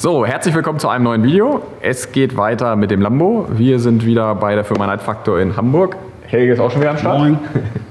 So, herzlich willkommen zu einem neuen Video. Es geht weiter mit dem Lambo. Wir sind wieder bei der Firma Neidfaktor in Hamburg. Helge ist auch schon wieder am Start. Moin.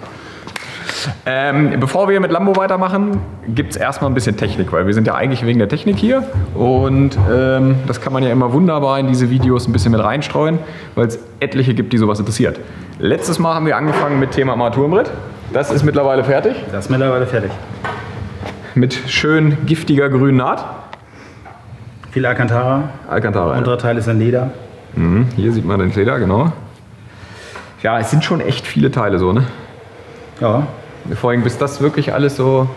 Bevor wir mit Lambo weitermachen, gibt es erstmal ein bisschen Technik, weil wir sind ja eigentlich wegen der Technik hier und das kann man ja immer wunderbar in diese Videos ein bisschen mit reinstreuen, weil es etliche gibt, die sowas interessiert. Letztes Mal haben wir angefangen mit Thema Armaturenbrett. Das ist mittlerweile fertig. Das ist mittlerweile fertig. Mit schön giftiger grünen Naht. Viel Alcantara. Alcantara. Der untere Teil ist in Leder. Mhm, hier sieht man den Leder, genau. Ja, es sind schon echt viele Teile so, ne? Ja. Vor allem, bis das wirklich alles so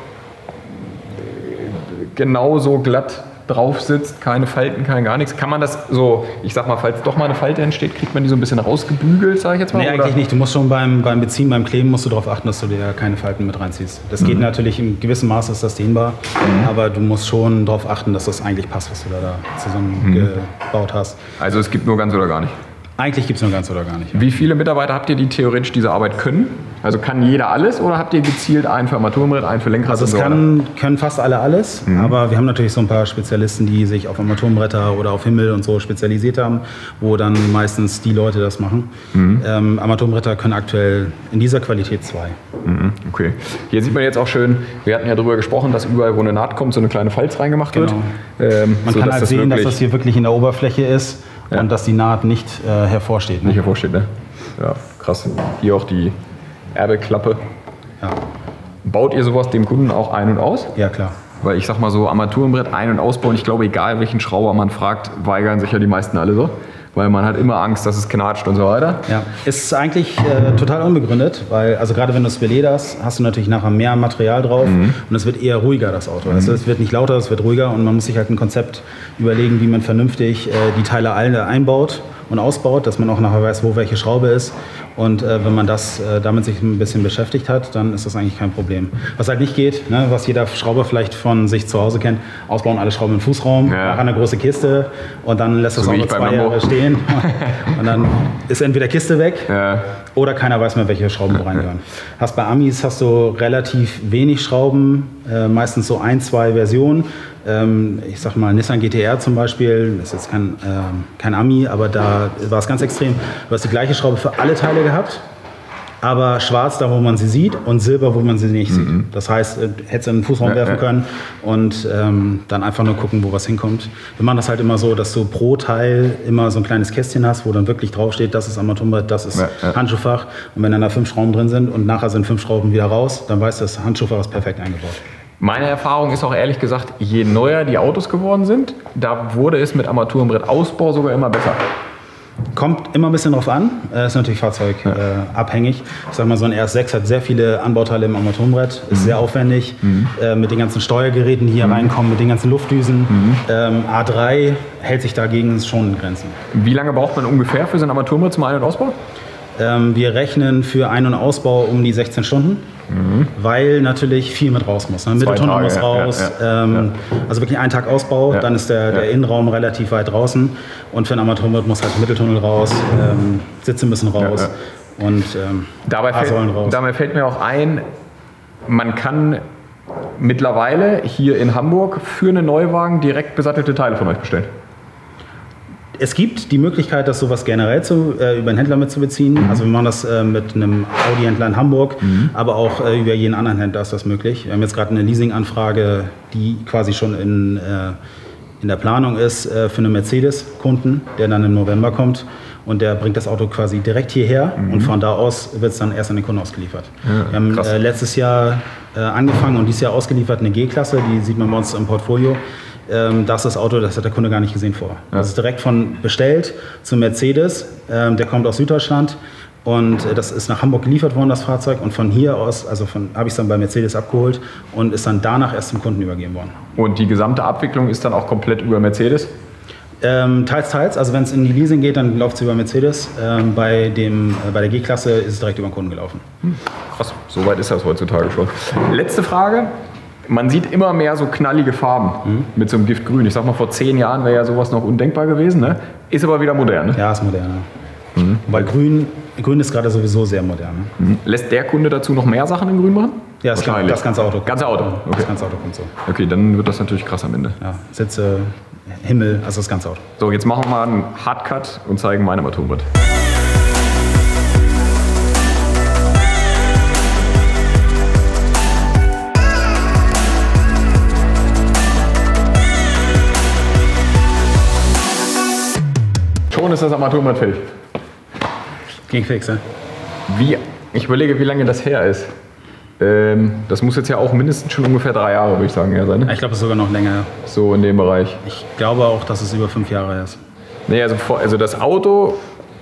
genauso glatt drauf sitzt, keine Falten, kein gar nichts. Kann man das so, ich sag mal, falls doch mal eine Falte entsteht, kriegt man die so ein bisschen rausgebügelt, sage ich jetzt mal? Nee, oder? eigentlich nicht. Du musst schon beim Beziehen, beim Kleben musst du darauf achten, dass du dir keine Falten mit reinziehst. Das geht natürlich, in gewissem Maße ist das dehnbar, aber du musst schon darauf achten, dass das eigentlich passt, was du da zusammengebaut hast. Also es gibt nur ganz oder gar nicht? Eigentlich gibt es nur ganz oder gar nicht. Ja. Wie viele Mitarbeiter habt ihr, die theoretisch diese Arbeit können? Also kann jeder alles oder habt ihr gezielt einen für Armaturenbrett, einen für Lenkrad? Also es können fast alle alles, aber wir haben natürlich so ein paar Spezialisten, die sich auf Armaturenbretter oder auf Himmel und so spezialisiert haben, wo dann meistens die Leute das machen. Armaturenbretter können aktuell in dieser Qualität 2. Okay. Hier sieht man jetzt auch schön, wir hatten ja darüber gesprochen, dass überall, wo eine Naht kommt, so eine kleine Falz reingemacht wird. Man kann halt sehen, dass das hier wirklich in der Oberfläche ist und dass die Naht nicht hervorsteht. Nicht hervorsteht, ne? Ja, krass. Hier auch die Erbeklappe. Ja. Baut ihr sowas dem Kunden auch ein- und aus? Ja, klar. Weil ich sag mal so, Armaturenbrett ein- und ausbauen, ich glaube, egal welchen Schrauber man fragt, weigern sich ja die meisten alle so. Weil man hat immer Angst, dass es knatscht und so weiter. Ja, ist eigentlich total unbegründet, weil also gerade wenn du es belederst, hast du natürlich nachher mehr Material drauf und es wird eher ruhiger, das Auto. Also es wird nicht lauter, es wird ruhiger und man muss sich halt ein Konzept überlegen, wie man vernünftig die Teile alle einbaut und ausbaut, dass man auch nachher weiß, wo welche Schraube ist. Und wenn man damit sich ein bisschen beschäftigt hat, dann ist das eigentlich kein Problem. Was halt nicht geht, ne, was jeder Schrauber vielleicht von sich zu Hause kennt, ausbauen alle Schrauben im Fußraum, machen eine große Kiste und dann lässt das Auto 2 Jahre stehen und dann ist entweder Kiste weg oder keiner weiß mehr, welche Schrauben reingehören. Bei Amis hast du relativ wenig Schrauben, meistens so 1, 2 Versionen. Ich sag mal, Nissan GT-R zum Beispiel, das ist jetzt kein Ami, aber da war es ganz extrem. Du hast die gleiche Schraube für alle Teile gehabt, aber schwarz da, wo man sie sieht und silber, wo man sie nicht sieht. Das heißt, hättest du in den Fußraum werfen können und dann einfach nur gucken, wo was hinkommt. Wir machen das halt immer so, dass du pro Teil immer so ein kleines Kästchen hast, wo dann wirklich draufsteht, das ist Armaturenbrett, das ist Handschuhfach. Und wenn dann da 5 Schrauben drin sind und nachher sind 5 Schrauben wieder raus, dann weißt du, das Handschuhfach ist perfekt eingebaut. Meine Erfahrung ist auch ehrlich gesagt, je neuer die Autos geworden sind, da wurde es mit Armaturenbrettausbau sogar immer besser. Kommt immer ein bisschen drauf an, ist natürlich fahrzeugabhängig. Ich sag mal, so ein RS6 hat sehr viele Anbauteile im Armaturenbrett, ist sehr aufwendig, mit den ganzen Steuergeräten, die hier reinkommen, mit den ganzen Luftdüsen. A3 hält sich dagegen schon in Grenzen. Wie lange braucht man ungefähr für so ein Armaturenbrett zum Ein- und Ausbau? Wir rechnen für Ein- und Ausbau um die 16 Stunden, weil natürlich viel mit raus muss. Ne? Mitteltunnel muss raus, also wirklich einen Tag Ausbau, dann ist der Innenraum relativ weit draußen und für ein Armaturenbrett muss halt Mitteltunnel raus, Sitze müssen raus und A-Säulen raus. Dabei fällt mir auch ein, man kann mittlerweile hier in Hamburg für einen Neuwagen direkt besattelte Teile von euch bestellen. Es gibt die Möglichkeit, das sowas generell über einen Händler mitzubeziehen. Also wir machen das mit einem Audi-Händler in Hamburg, aber auch über jeden anderen Händler ist das möglich. Wir haben jetzt gerade eine Leasing-Anfrage, die quasi schon in der Planung ist für einen Mercedes-Kunden, der dann im November kommt. Und der bringt das Auto quasi direkt hierher und von da aus wird es dann erst an den Kunden ausgeliefert. Wir haben letztes Jahr angefangen und dieses Jahr ausgeliefert eine G-Klasse, die sieht man bei uns im Portfolio. Das ist das Auto, das hat der Kunde gar nicht gesehen vorher. Das ist direkt von bestellt zu Mercedes, der kommt aus Süddeutschland und das ist nach Hamburg geliefert worden, das Fahrzeug. Und von hier aus, habe ich es dann bei Mercedes abgeholt und ist dann danach erst zum Kunden übergeben worden. Und die gesamte Abwicklung ist dann auch komplett über Mercedes? Teils, teils. Also wenn es in die Leasing geht, dann läuft es über Mercedes. Bei der G-Klasse ist es direkt über den Kunden gelaufen. Krass, so weit ist das heutzutage schon. Letzte Frage. Man sieht immer mehr so knallige Farben mit so einem Giftgrün. Ich sag mal, vor 10 Jahren wäre ja sowas noch undenkbar gewesen. Ne? Ist aber wieder modern. Ne? Ja, ist modern. Weil Grün Grün ist gerade sowieso sehr modern. Ne? Lässt der Kunde dazu noch mehr Sachen in Grün machen? Ja, das ganze Auto. Ganze Auto? Okay. Das ganze Auto kommt so. Okay, dann wird das natürlich krass am Ende. Ja, Sitze, Himmel, also das ganze Auto. So, jetzt machen wir mal einen Hardcut und zeigen mein Armaturenbrett. Schon ist das Armaturenbrett fertig. Ging fix, ne? Ich überlege, wie lange das her ist. Das muss jetzt ja auch mindestens schon ungefähr 3 Jahre, würde ich sagen, her sein. Ne? Ich glaube, es ist sogar noch länger. So in dem Bereich. Ich glaube auch, dass es über 5 Jahre her ist. Nee, also das Auto,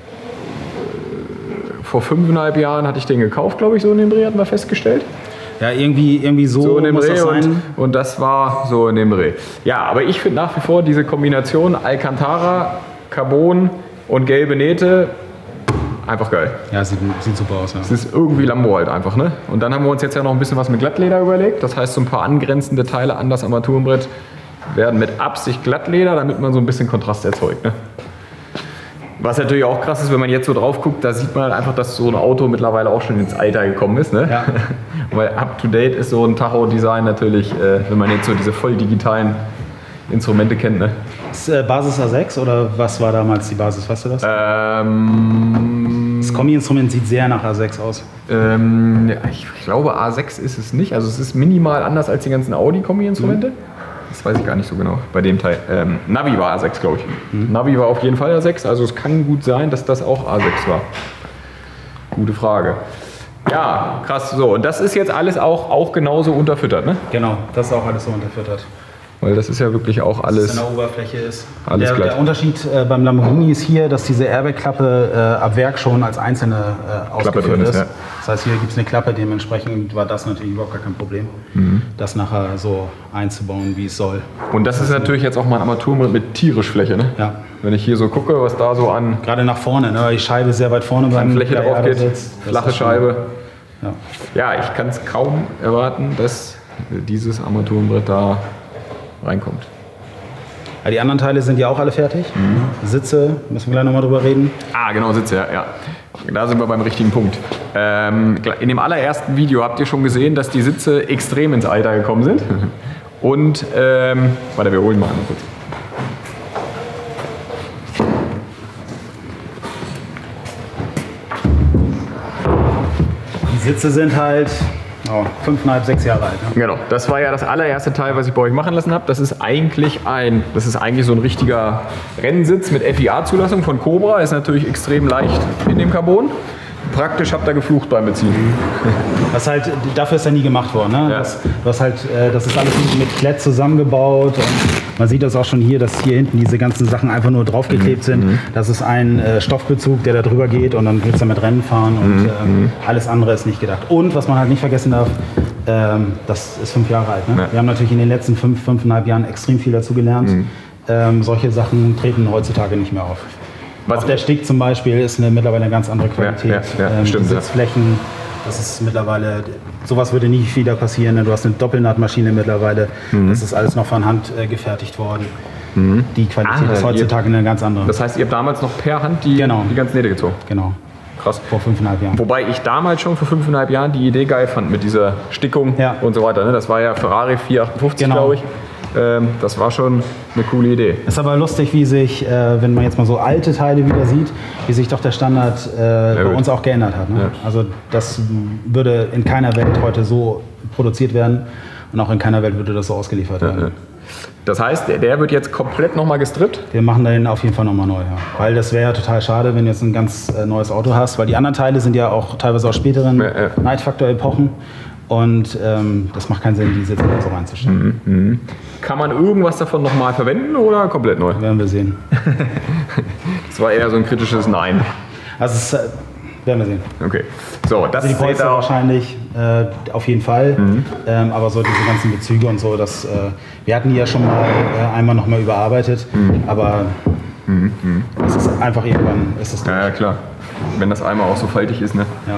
vor 5,5 Jahren hatte ich den gekauft, glaube ich, so in dem Dreh, hatten wir festgestellt. Ja, irgendwie so in dem muss Dreh das sein. und das war so in dem Dreh. Ja, aber ich finde nach wie vor diese Kombination Alcantara, Carbon und gelbe Nähte einfach geil. Ja, sieht super aus. Ja. Es ist irgendwie Lambo halt einfach, ne? Und dann haben wir uns jetzt ja noch ein bisschen was mit Glattleder überlegt. Das heißt, so ein paar angrenzende Teile an das Armaturenbrett werden mit Absicht Glattleder, damit man so ein bisschen Kontrast erzeugt, ne? Was natürlich auch krass ist, wenn man jetzt so drauf guckt, da sieht man halt einfach, dass so ein Auto mittlerweile auch schon ins Alter gekommen ist, ne? Ja. Weil up-to-date ist so ein Tacho-Design natürlich, wenn man jetzt so diese voll digitalen Instrumente kennt, ne? Ist Basis A6 oder was war damals die Basis, weißt du das? Das Kombi-Instrument sieht sehr nach A6 aus. Ich glaube A6 ist es nicht, also es ist minimal anders als die ganzen Audi-Kombi-Instrumente. Das weiß ich gar nicht so genau bei dem Teil. Navi war A6, glaube ich. Navi war auf jeden Fall A6, also es kann gut sein, dass das auch A6 war. Gute Frage. Ja, krass. So, und das ist jetzt alles auch genauso unterfüttert, ne? Genau, das ist auch alles so unterfüttert. Weil das ist ja wirklich auch alles. Dass es eine Oberfläche ist. Alles glatt. Der Unterschied beim Lamborghini ist hier, dass diese Airbag-Klappe ab Werk schon als einzelne ausgeführt ist. Ja. Das heißt, hier gibt es eine Klappe, dementsprechend war das natürlich überhaupt gar kein Problem, das nachher so einzubauen, wie es soll. Und das ist natürlich jetzt auch mal ein Armaturenbrett mit tierisch Fläche, ne? Ja. Wenn ich hier so gucke, was da so an. Gerade nach vorne, ne? Die Scheibe ist sehr weit vorne beim Fläche drauf geht, sitzt. flache Scheibe. Ja, ich kann es kaum erwarten, dass dieses Armaturenbrett da reinkommt. Ja, die anderen Teile sind ja auch alle fertig. Sitze, müssen wir gleich nochmal drüber reden. Ah, genau, Sitze, ja. Da sind wir beim richtigen Punkt. In dem allerersten Video habt ihr schon gesehen, dass die Sitze extrem ins Alter gekommen sind. Und, warte, wir holen mal einmal kurz. Die Sitze sind halt 5,5, 6 Jahre alt. Ne? Genau, das war ja das allererste Teil, was ich bei euch machen lassen habe. Das ist eigentlich so ein richtiger Rennsitz mit FIA-Zulassung von Cobra. Ist natürlich extrem leicht in dem Carbon. Praktisch habt ihr geflucht beim Beziehen. Dafür ist ja nie gemacht worden. Ne? Ja. Das ist alles mit Klett zusammengebaut. Und man sieht das auch schon hier, dass hier hinten diese ganzen Sachen einfach nur draufgeklebt sind. Das ist ein Stoffbezug, der da drüber geht und dann wird es damit Rennen fahren und alles andere ist nicht gedacht. Und was man halt nicht vergessen darf, das ist 5 Jahre alt. Ne? Ja. Wir haben natürlich in den letzten 5,5 Jahren extrem viel dazu gelernt. Solche Sachen treten heutzutage nicht mehr auf. Auch der Stick zum Beispiel ist mittlerweile eine ganz andere Qualität. Stimmt, die Sitzflächen, das ist mittlerweile, sowas würde nie wieder passieren. Du hast eine Doppelnahtmaschine mittlerweile, das ist alles noch von Hand gefertigt worden. Die Qualität ist heutzutage eine ganz andere. Das heißt, ihr habt damals noch per Hand die ganzen Nähte gezogen? Genau. Krass. Vor 5,5 Jahren. Wobei ich damals schon vor 5,5 Jahren die Idee geil fand mit dieser Stickung und so weiter. Ne? Das war ja Ferrari 458, glaube ich. Das war schon eine coole Idee. Ist aber lustig, wie sich, wenn man jetzt mal so alte Teile wieder sieht, wie sich doch der Standard bei uns auch geändert hat. Ne? Ja. Also das würde in keiner Welt heute so produziert werden und auch in keiner Welt würde das so ausgeliefert werden. Das heißt, der wird jetzt komplett nochmal gestrippt? Wir machen den auf jeden Fall nochmal neu. Ja. Weil das wäre ja total schade, wenn du jetzt ein ganz neues Auto hast, weil die anderen Teile sind ja auch teilweise aus späteren Night-Factor-Epochen. Und das macht keinen Sinn, die Sitze so reinzustellen. Kann man irgendwas davon nochmal verwenden oder komplett neu? Werden wir sehen. Das war eher so ein kritisches Nein. Also werden wir sehen. Okay. So, das also die Polster wahrscheinlich auf jeden Fall. Aber so diese ganzen Bezüge und so, wir hatten die ja schon mal einmal nochmal überarbeitet. Aber es ist einfach irgendwann ist es durch. Ja, klar. Wenn das einmal auch so faltig ist, ne? Ja.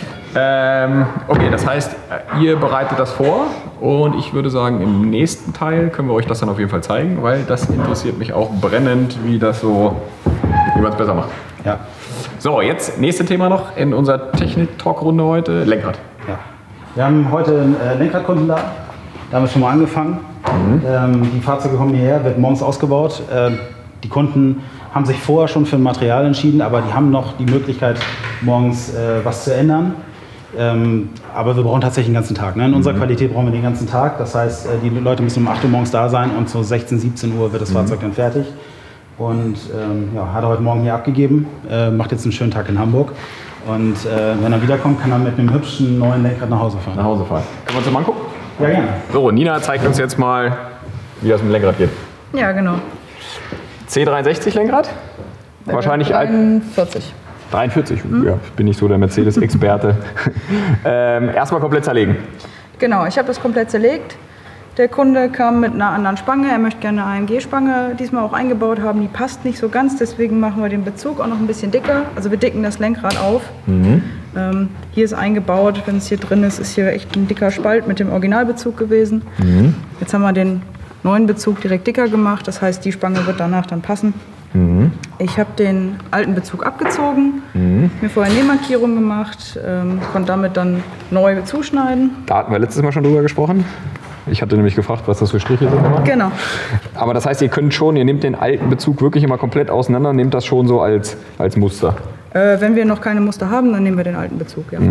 Okay, das heißt, ihr bereitet das vor und ich würde sagen, im nächsten Teil können wir euch das dann auf jeden Fall zeigen, weil das interessiert mich auch brennend, wie man es besser macht. Ja. So, jetzt nächste Thema noch in unserer Technik-Talk-Runde heute, Lenkrad. Ja. Wir haben heute einen Lenkradkunden da. Da haben wir schon mal angefangen. Die Fahrzeuge kommen hierher, wird morgens ausgebaut. Die Kunden haben sich vorher schon für ein Material entschieden, aber die haben noch die Möglichkeit, morgens was zu ändern. Aber wir brauchen tatsächlich den ganzen Tag. Ne? In unserer Qualität brauchen wir den ganzen Tag. Das heißt, die Leute müssen um 8 Uhr morgens da sein und so 16, 17 Uhr wird das Fahrzeug dann fertig. Und hat er heute Morgen hier abgegeben, macht jetzt einen schönen Tag in Hamburg. Und wenn er wiederkommt, kann er mit einem hübschen neuen Lenkrad nach Hause fahren. Nach Hause fahren. Können wir uns das mal angucken? Ja, gerne. So, Nina zeigt uns jetzt mal, wie das mit dem Lenkrad geht. Ja, genau. C63 Lenkrad? Wahrscheinlich 43. 43, ja, bin ich so der Mercedes-Experte. Erstmal komplett zerlegen. Genau, ich habe das komplett zerlegt. Der Kunde kam mit einer anderen Spange. Er möchte gerne eine AMG-Spange diesmal auch eingebaut haben. Die passt nicht so ganz, deswegen machen wir den Bezug auch noch ein bisschen dicker. Also wir dicken das Lenkrad auf. Hier ist eingebaut, wenn es hier drin ist, ist hier echt ein dicker Spalt mit dem Originalbezug gewesen. Jetzt haben wir den neuen Bezug direkt dicker gemacht. Das heißt, die Spange wird danach dann passen. Ich habe den alten Bezug abgezogen, mir vorher Nähmarkierung gemacht, konnte damit dann neu zuschneiden. Da hatten wir letztes Mal schon drüber gesprochen. Ich hatte nämlich gefragt, was das für Striche sind. Genau. Aber das heißt, ihr nehmt den alten Bezug wirklich immer komplett auseinander und nehmt das schon so als Muster. Wenn wir noch keine Muster haben, dann nehmen wir den alten Bezug, ja.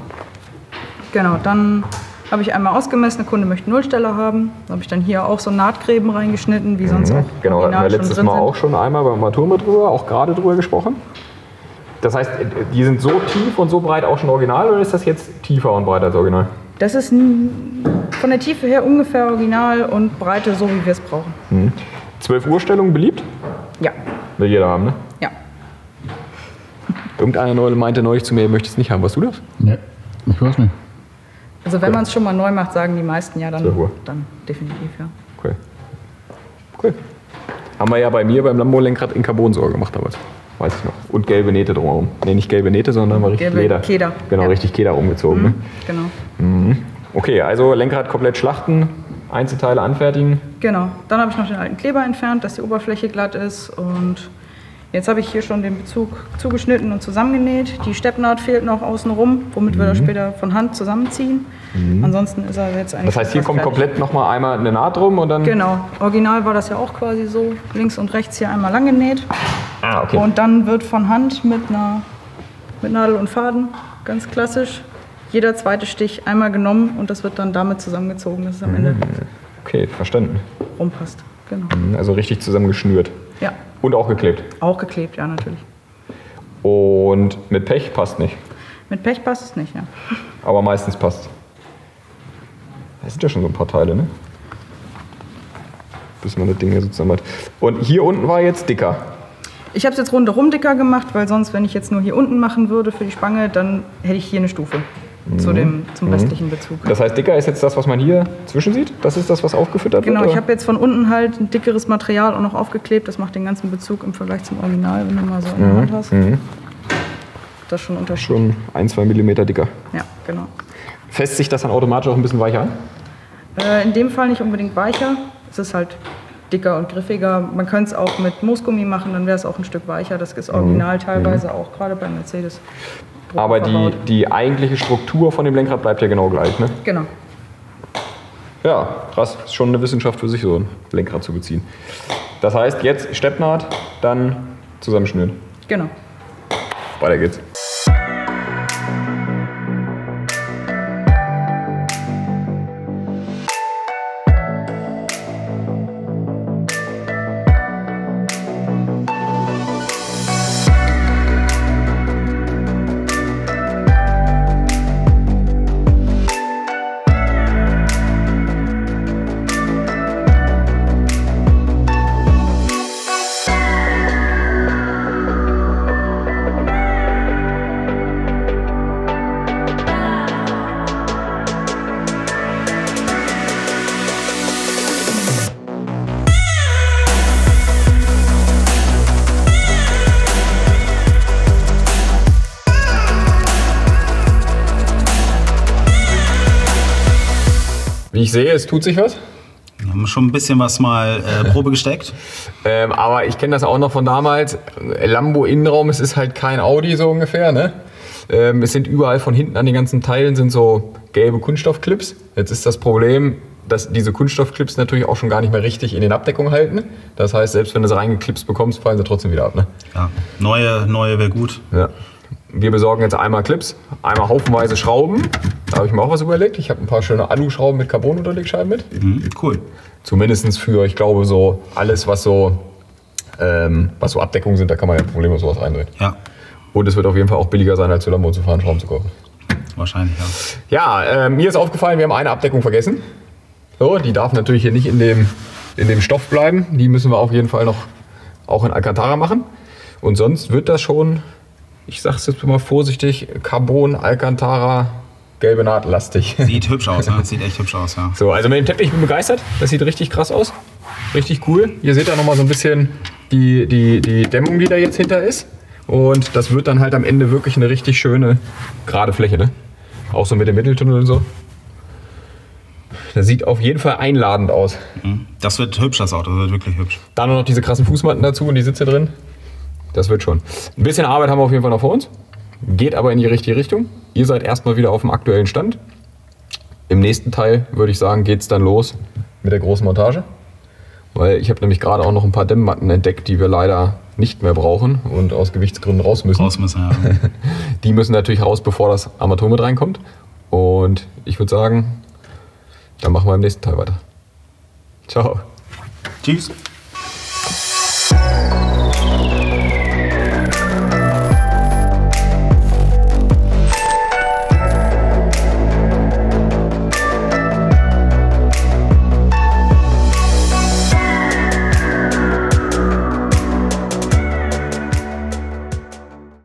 Genau, dann habe ich einmal ausgemessen, der Kunde möchte Nullsteller haben. Da habe ich dann hier auch so Nahtgräben reingeschnitten, wie sonst auch Genau, hatten wir original letztes schon Mal drin auch schon einmal beim Armatur drüber, auch gerade drüber gesprochen. Das heißt, die sind so tief und so breit auch schon original, oder ist das jetzt tiefer und breiter als original? Das ist von der Tiefe her ungefähr original und Breite so, wie wir es brauchen. 12 Uhr Stellung beliebt? Ja. Will jeder haben, ne? Ja. Irgendeiner meinte neulich zu mir, er möchte es nicht haben. Warst du das? Nee, ich weiß nicht. Also wenn man es schon mal neu macht, sagen die meisten ja dann 12 Uhr. Dann definitiv, ja. Okay. Haben wir ja bei mir beim Lambo-Lenkrad in Carbonsäure gemacht damals. Weiß ich noch. Und gelbe Nähte drumherum. Ne, nicht gelbe Nähte, sondern mal richtig Gelbe Leder. Keder. Genau, Ja. richtig Keder umgezogen. Ne? Genau. Okay, also Lenkrad komplett schlachten, Einzelteile anfertigen. Genau. Dann habe ich noch den alten Kleber entfernt, dass die Oberfläche glatt ist. Und jetzt habe ich hier schon den Bezug zugeschnitten und zusammengenäht. Die Steppnaht fehlt noch außenrum, womit wir das später von Hand zusammenziehen. Ansonsten ist er jetzt eigentlich. Das heißt, hier fast kommt fertig. komplett nochmal einmal eine Naht drum und dann. Genau. Original war das ja auch quasi so. Links und rechts hier einmal lang genäht. Ah, okay. Und dann wird von Hand mit Nadel und Faden, ganz klassisch, jeder zweite Stich einmal genommen und das wird dann damit zusammengezogen, dass es am Ende Okay, verstanden. rumpasst. Genau. Also richtig zusammengeschnürt. Ja, Und auch geklebt. auch geklebt, ja natürlich. Und mit Pech passt nicht. Mit Pech passt es nicht, ja. Aber meistens passt. Das sind ja schon so ein paar Teile, ne? Bis man das Ding hier so zusammen hat. Und hier unten war jetzt dicker. Ich habe es jetzt rundherum dicker gemacht, weil sonst, wenn ich jetzt nur hier unten machen würde für die Spange, dann hätte ich hier eine Stufe zum restlichen Bezug. Das heißt, dicker ist jetzt das, was man hier zwischen sieht? Das ist das, was aufgefüttert Genau, wird? ich habe jetzt von unten halt ein dickeres Material auch noch aufgeklebt. Das macht den ganzen Bezug im Vergleich zum Original, wenn du mal so in der Hand hast. Das ist schon ein Unterschied. Schon 1-2 mm dicker. Ja, genau. Fässt sich das dann automatisch auch ein bisschen weicher an? In dem Fall nicht unbedingt weicher. Es ist halt dicker und griffiger. Man könnte es auch mit Moosgummi machen, dann wäre es auch ein Stück weicher. Das ist original teilweise auch, gerade bei Mercedes. Aber verbaut. die eigentliche Struktur von dem Lenkrad bleibt ja genau gleich, ne? Genau. Ja, krass. Ist schon eine Wissenschaft für sich, so ein Lenkrad zu beziehen. Das heißt, jetzt Steppnaht, dann zusammenschnüren. Genau. Weiter geht's. Wie ich sehe, es tut sich was. Ja, haben schon ein bisschen was mal Probe gesteckt. Aber ich kenne das auch noch von damals. Lambo Innenraum, es ist halt kein Audi so ungefähr, ne? Es sind überall von hinten an den ganzen Teilen sind so gelbe Kunststoffclips. Jetzt ist das Problem, dass diese Kunststoffclips natürlich auch schon gar nicht mehr richtig in den Abdeckungen halten. Das heißt, selbst wenn du sie reingeklipst bekommst, fallen sie trotzdem wieder ab. Ne? Ja, neue wäre gut. Ja. Wir besorgen jetzt einmal Clips, einmal haufenweise Schrauben. Da habe ich mir auch was überlegt. Ich habe ein paar schöne Alu-Schrauben mit Carbon-Unterlegscheiben mit. Cool. Zumindest für, ich glaube, so alles, was so Abdeckungen sind, da kann man ja problemlos sowas reindrehen. Ja. Und es wird auf jeden Fall auch billiger sein, als zu Lambo zu fahren, Schrauben zu kaufen. Wahrscheinlich, ja. Ja, mir ist aufgefallen, wir haben eine Abdeckung vergessen. So, die darf natürlich hier nicht in dem Stoff bleiben. Die müssen wir auf jeden Fall noch auch in Alcantara machen. Und sonst wird das schon, ich sag's jetzt mal vorsichtig, Carbon, Alcantara, gelbe Naht lastig. Sieht hübsch aus, ne? Sieht echt hübsch aus, ja. So, also mit dem Teppich, ich bin begeistert. Das sieht richtig krass aus. Richtig cool. Hier seht ihr nochmal so ein bisschen die Dämmung, die da jetzt hinter ist. Und das wird dann halt am Ende wirklich eine richtig schöne, gerade Fläche, ne? Auch so mit dem Mitteltunnel und so. Das sieht auf jeden Fall einladend aus. Das wird hübsch, das Auto, das wird wirklich hübsch. Dann noch diese krassen Fußmatten dazu und die Sitze drin. Das wird schon. Ein bisschen Arbeit haben wir auf jeden Fall noch vor uns. Geht aber in die richtige Richtung. Ihr seid erstmal wieder auf dem aktuellen Stand. Im nächsten Teil, würde ich sagen, geht es dann los mit der großen Montage. Weil ich habe nämlich gerade auch noch ein paar Dämmmatten entdeckt, die wir leider nicht mehr brauchen und aus Gewichtsgründen raus müssen. Ja. Die müssen natürlich raus, bevor das Armatur mit reinkommt. Und ich würde sagen, dann machen wir im nächsten Teil weiter. Ciao. Tschüss.